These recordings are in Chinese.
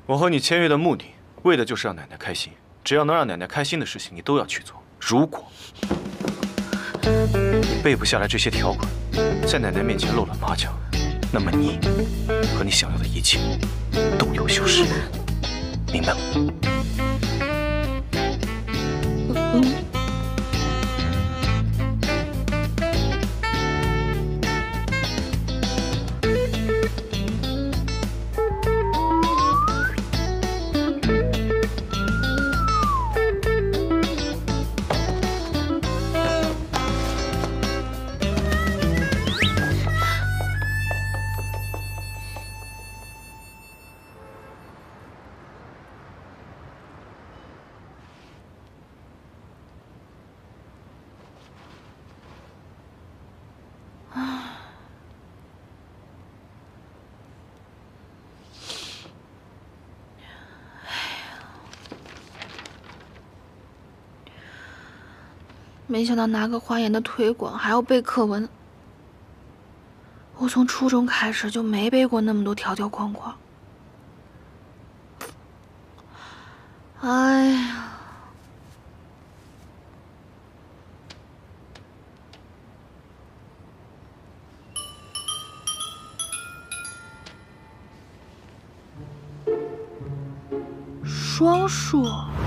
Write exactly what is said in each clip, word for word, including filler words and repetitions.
我和你签约的目的，为的就是让奶奶开心。只要能让奶奶开心的事情，你都要去做。如果你背不下来这些条款，在奶奶面前露了马脚，那么你和你想要的一切都有羞耻，明白吗？ 嗯。 没想到拿个花研的推广还要背课文，我从初中开始就没背过那么多条条框框。哎呀，双数。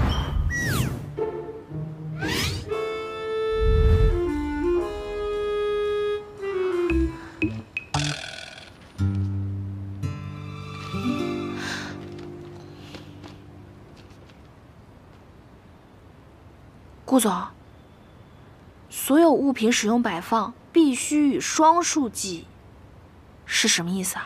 顾总，所有物品使用摆放必须与双数记，是什么意思啊？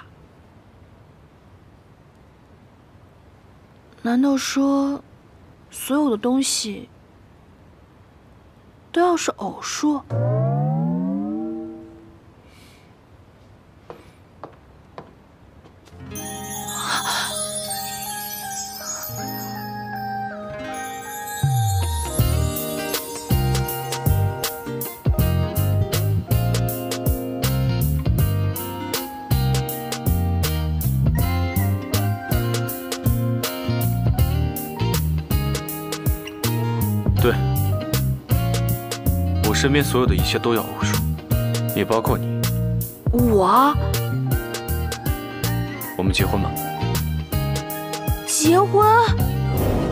难道说，所有的东西都要是偶数？ 对，我身边所有的一切都要偶数，也包括你。 我？ 我们结婚吧。 结婚？